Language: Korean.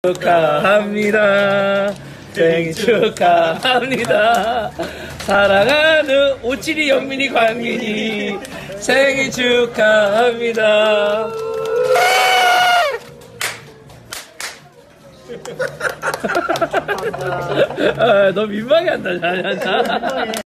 축하합니다. 생일 축하합니다. 사랑하는 오칠이 영민이 광민이 생일 축하합니다. 너 민망해 한다.